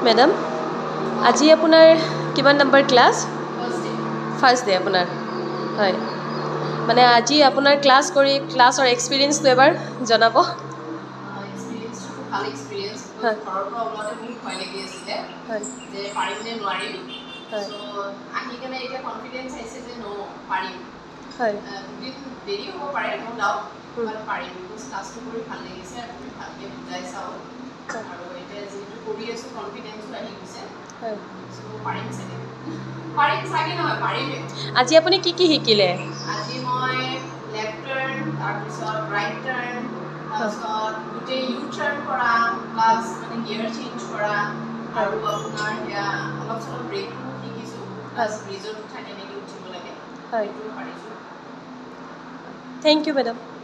madam আজি আপোনাৰ কিমান নম্বৰ ক্লাছ ফাৰ্ষ্ট ডে আপোনাৰ হয় মানে আজি আপোনাৰ ক্লাছৰ এক্সপিৰিয়েঞ্চটো এবাৰ জনাব আজি আপুনি কি কি শিকিলে আজি মই লেফট টাৰ্ন তাৰপিছত ৰাইট টাৰ্ন তাৰপিছত গোটেই ইউ টাৰ্ন কৰা প্লাছ মানে গিয়াৰ চেঞ্জ কৰা আৰু আপোনাৰ সেয়া অলপ চলপ ব্ৰেকো শিকিছোঁ প্লাছ ব্ৰিজত উঠা কেনেকৈ উঠিব লাগে সেইটো পাৰিছোঁ থেংক ইউ মেডাম